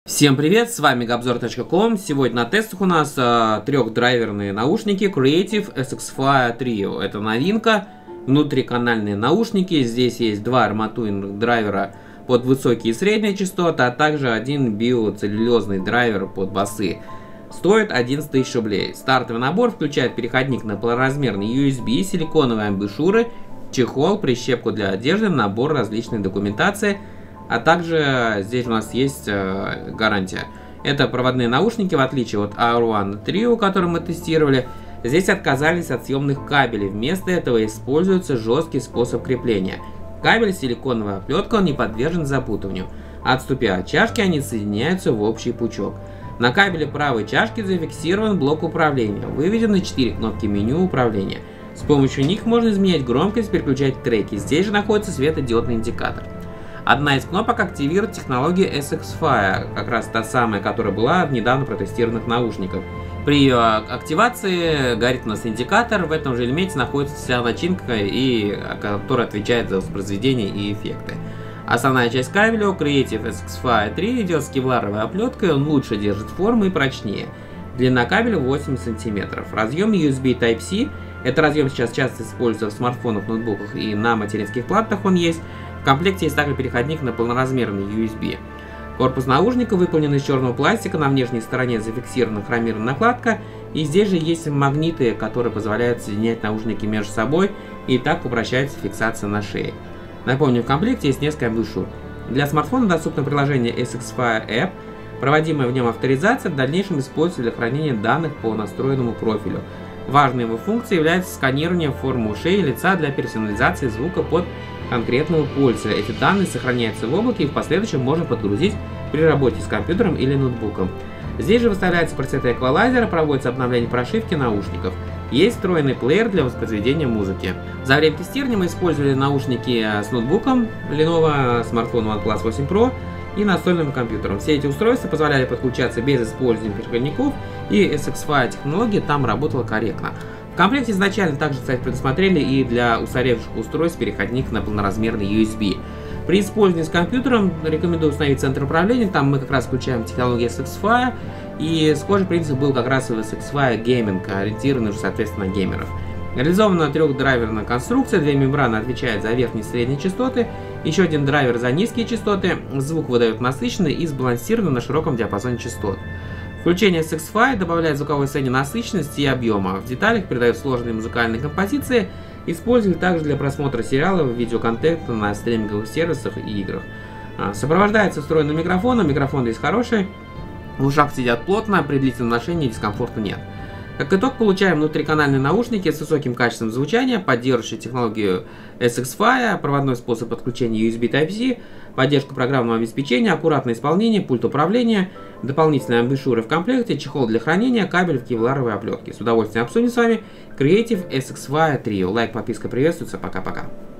Всем привет, с вами Gabzor.com. Сегодня на тестах у нас трехдрайверные наушники Creative SX-Fi Trio. Это новинка, внутриканальные наушники. Здесь есть два арматурных драйвера под высокие и средние частоты, а также один биоцеллюлезный драйвер под басы. Стоит 11 тысяч рублей. Стартовый набор включает переходник на полноразмерный USB, силиконовые амбушюры, чехол, прищепку для одежды, набор различной документации. А также здесь у нас есть гарантия. Это проводные наушники, в отличие от AR-One Trio, который мы тестировали. Здесь отказались от съемных кабелей. Вместо этого используется жесткий способ крепления. Кабель силиконовая оплетка, он не подвержен запутыванию. Отступя от чашки, они соединяются в общий пучок. На кабеле правой чашки зафиксирован блок управления. Выведены 4 кнопки меню управления. С помощью них можно изменять громкость, переключать треки. Здесь же находится светодиодный индикатор. Одна из кнопок активирует технологию SX-Fi, как раз та самая, которая была в недавно протестированных наушниках. При ее активации горит у нас индикатор, в этом же элементе находится вся начинка, которая отвечает за воспроизведение и эффекты. Основная часть кабеля у Creative SX-Fi 3 идет с кевларовой оплеткой, он лучше держит форму и прочнее. Длина кабеля 8 см. Разъем USB Type-C, это разъем сейчас часто используется в смартфонах, ноутбуках и на материнских платах он есть. В комплекте есть также переходник на полноразмерный USB. Корпус наушника выполнен из черного пластика, на внешней стороне зафиксирована хромированная накладка, и здесь же есть магниты, которые позволяют соединять наушники между собой, и так упрощается фиксация на шее. Напомню, в комплекте есть несколько амбушюр. Для смартфона доступно приложение SX-Fi App, проводимая в нем авторизация в дальнейшем используется для хранения данных по настроенному профилю. Важной его функцией является сканирование формы ушей и лица для персонализации звука под конкретного пользователя. Эти данные сохраняются в облаке и в последующем можно подгрузить при работе с компьютером или ноутбуком. Здесь же выставляется пресет эквалайзера, проводится обновление прошивки наушников. Есть встроенный плеер для воспроизведения музыки. За время тестирования мы использовали наушники с ноутбуком Lenovo, смартфон OnePlus 8 Pro и настольным компьютером. Все эти устройства позволяли подключаться без использования переходников, и SX-Fi технология там работала корректно. В комплекте изначально также, кстати, предусмотрели и для устаревших устройств переходник на полноразмерный USB. При использовании с компьютером рекомендую установить центр управления, там мы как раз включаем технологию SX-Fi, и схожий принцип был как раз и в SX-Fi Gaming, ориентированный уже, соответственно, на геймеров. Реализована трехдрайверная конструкция, две мембраны отвечают за верхние и средние частоты, еще один драйвер за низкие частоты, звук выдает насыщенный и сбалансированный на широком диапазоне частот. Включение SX-Fi добавляет звуковой сцене насыщенности и объема. В деталях передает сложные музыкальные композиции, используют также для просмотра сериалов, видеоконтента на стриминговых сервисах и играх. Сопровождается встроенным микрофоном, микрофон здесь хороший, в ушах сидят плотно, при длительном ношении дискомфорта нет. Как итог, получаем внутриканальные наушники с высоким качеством звучания, поддерживающие технологию SX-Fi, проводной способ подключения USB Type-C, поддержку программного обеспечения, аккуратное исполнение, пульт управления, дополнительные амбушюры в комплекте, чехол для хранения, кабель в кевларовой оплетке. С удовольствием обсудим с вами Creative SX-Fi Trio. Лайк, подписка приветствуется. Пока-пока.